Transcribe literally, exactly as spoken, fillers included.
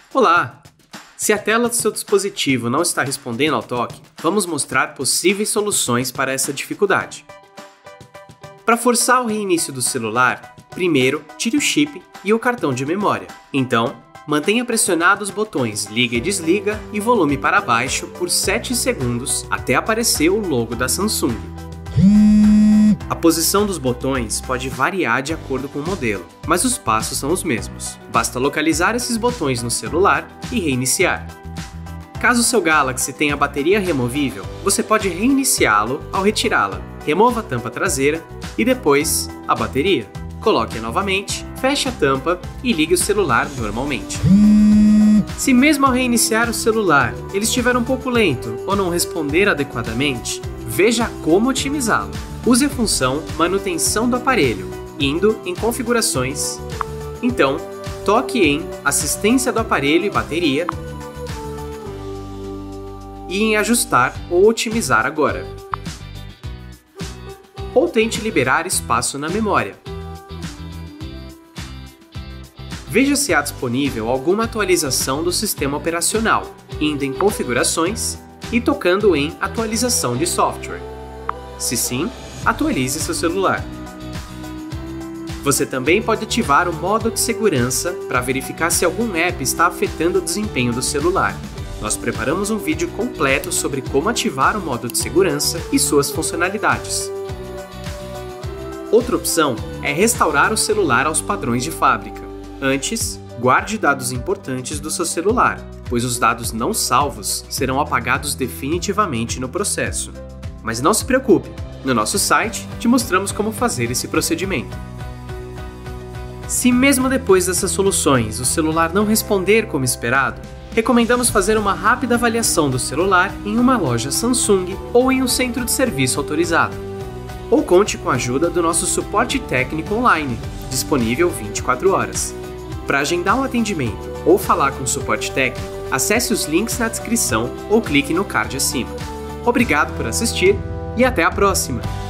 Olá! Se a tela do seu dispositivo não está respondendo ao toque, vamos mostrar possíveis soluções para essa dificuldade. Para forçar o reinício do celular, primeiro tire o chip e o cartão de memória. Então, mantenha pressionados os botões liga e desliga e volume para baixo por sete segundos até aparecer o logo da Samsung. A posição dos botões pode variar de acordo com o modelo, mas os passos são os mesmos. Basta localizar esses botões no celular e reiniciar. Caso seu Galaxy tenha bateria removível, você pode reiniciá-lo ao retirá-la. Remova a tampa traseira e depois a bateria. Coloque-a novamente, feche a tampa e ligue o celular normalmente. Se mesmo ao reiniciar o celular ele estiver um pouco lento ou não responder adequadamente, veja como otimizá-lo. Use a função manutenção do aparelho, indo em configurações. Então, toque em assistência do aparelho e bateria e em ajustar ou otimizar agora. Ou tente liberar espaço na memória. Veja se há disponível alguma atualização do sistema operacional, indo em configurações e tocando em atualização de software. Se sim, atualize seu celular. Você também pode ativar o modo de segurança para verificar se algum app está afetando o desempenho do celular. Nós preparamos um vídeo completo sobre como ativar o modo de segurança e suas funcionalidades. Outra opção é restaurar o celular aos padrões de fábrica. Antes, guarde dados importantes do seu celular, pois os dados não salvos serão apagados definitivamente no processo. Mas não se preocupe, no nosso site te mostramos como fazer esse procedimento. Se mesmo depois dessas soluções o celular não responder como esperado, recomendamos fazer uma rápida avaliação do celular em uma loja Samsung ou em um centro de serviço autorizado. Ou conte com a ajuda do nosso suporte técnico online, disponível vinte e quatro horas. Para agendar um atendimento ou falar com o suporte técnico, acesse os links na descrição ou clique no card acima. Obrigado por assistir e até a próxima!